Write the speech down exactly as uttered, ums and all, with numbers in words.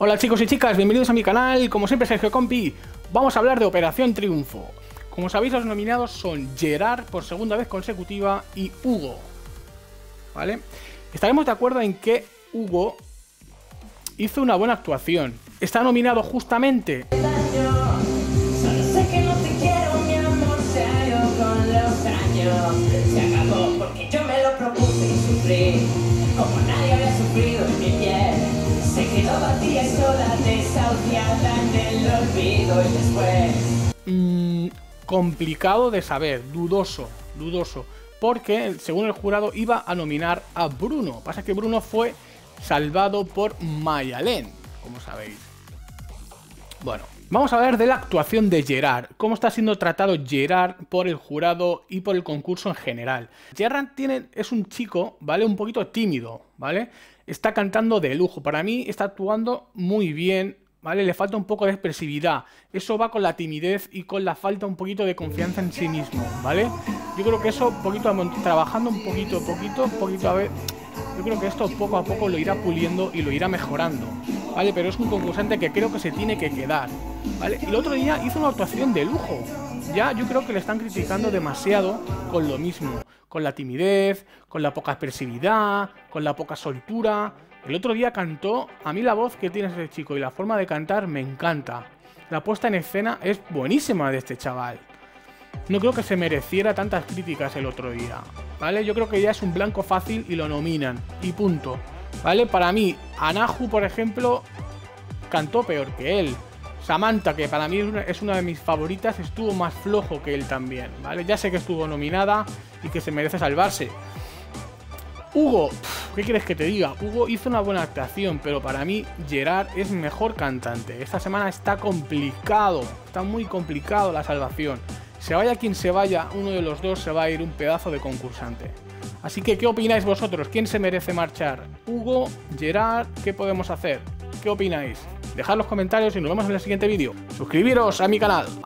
Hola chicos y chicas, bienvenidos a mi canal. Como siempre, Sergio Compi. Vamos a hablar de Operación Triunfo. Como sabéis, los nominados son Gerard por segunda vez consecutiva y Hugo, ¿vale? Estaremos de acuerdo en que Hugo hizo una buena actuación. Está nominado justamente se acabó porque yo me lo propuse y sufrí como nadie había sufrido en mi piel. Se quedó vacía y sola, desahuciada en el olvido y después... Mmm, complicado de saber, dudoso, dudoso. Porque, según el jurado, iba a nominar a Bruno. Pasa que Bruno fue salvado por Mayalen, como sabéis. Bueno, vamos a hablar de la actuación de Gerard. Cómo está siendo tratado Gerard por el jurado y por el concurso en general. Gerard tiene, es un chico, ¿vale? Un poquito tímido, ¿vale? Está cantando de lujo. Para mí está actuando muy bien, ¿vale? Le falta un poco de expresividad. Eso va con la timidez y con la falta un poquito de confianza en sí mismo, ¿vale? Yo creo que eso, poquito a, trabajando un poquito, poquito, poquito a ver... Yo creo que esto poco a poco lo irá puliendo y lo irá mejorando, ¿vale? Pero es un concursante que creo que se tiene que quedar, ¿vale? Y el otro día hizo una actuación de lujo. Ya yo creo que le están criticando demasiado con lo mismo. Con la timidez, con la poca expresividad, con la poca soltura. El otro día cantó, a mí la voz que tiene ese chico y la forma de cantar me encanta. La puesta en escena es buenísima de este chaval. No creo que se mereciera tantas críticas el otro día, ¿vale? Yo creo que ya es un blanco fácil y lo nominan, y punto, ¿vale? Para mí, Anahu, por ejemplo, cantó peor que él. Samantha, que para mí es una, es una de mis favoritas, estuvo más flojo que él también, ¿vale? Ya sé que estuvo nominada y que se merece salvarse. Hugo, ¿qué quieres que te diga? Hugo hizo una buena actuación, pero para mí Gerard es mejor cantante. Esta semana está complicado, está muy complicado la salvación. Se vaya quien se vaya, uno de los dos se va a ir un pedazo de concursante. Así que, ¿qué opináis vosotros? ¿Quién se merece marchar? ¿Hugo? ¿Gerard? ¿Qué podemos hacer? ¿Qué opináis? Dejad los comentarios y nos vemos en el siguiente vídeo. Suscribiros a mi canal.